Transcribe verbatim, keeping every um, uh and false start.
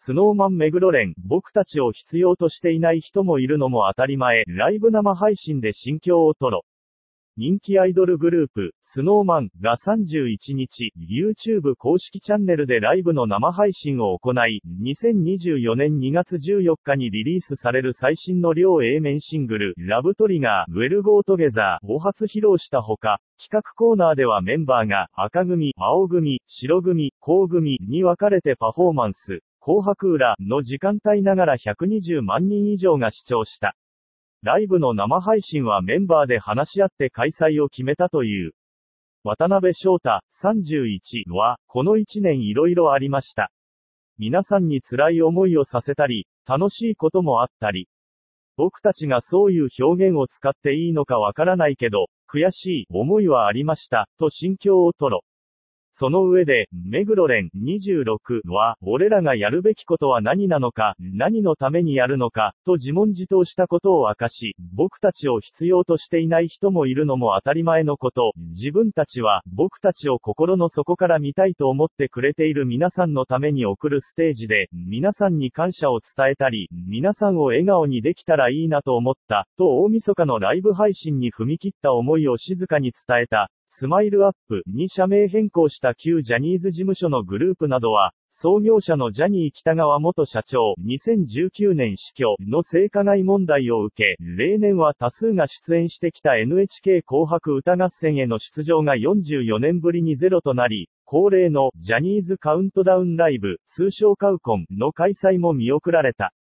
スノーマン目黒蓮、僕たちを必要としていない人もいるのも当たり前、ライブ生配信で心境を吐露。人気アイドルグループ、スノーマンがさんじゅういちにち、YouTube 公式チャンネルでライブの生配信を行い、にせんにじゅうよねんにがつじゅうよっかにリリースされる最新の両 A 面シングル、ラブトリガー、ウェルゴートゲザーを初披露したほか、企画コーナーではメンバーが赤組、青組、白組、紅組に分かれてパフォーマンス、紅白裏の時間帯ながらひゃくにじゅうまんにん以上が視聴した。ライブの生配信はメンバーで話し合って開催を決めたという。渡辺翔太、さんじゅういちは、このいちねんいろいろありました。皆さんに辛い思いをさせたり、楽しいこともあったり。僕たちがそういう表現を使っていいのかわからないけど、悔しい思いはありました、と心境を吐露。その上で、目黒蓮にじゅうろくは、俺らがやるべきことは何なのか、何のためにやるのか、と自問自答したことを明かし、僕たちを必要としていない人もいるのも当たり前のこと、自分たちは、僕たちを心の底から見たいと思ってくれている皆さんのために送るステージで、皆さんに感謝を伝えたり、皆さんを笑顔にできたらいいなと思った、と大晦日のライブ配信に踏み切った思いを静かに伝えた。スマイルアップに社名変更した旧ジャニーズ事務所のグループなどは、創業者のジャニー喜多川元社長、にせんじゅうきゅうねん死去の性加害問題を受け、例年は多数が出演してきた エヌエイチケー 紅白歌合戦への出場がよんじゅうよねんぶりにゼロとなり、恒例のジャニーズカウントダウンライブ、通称カウコンの開催も見送られた。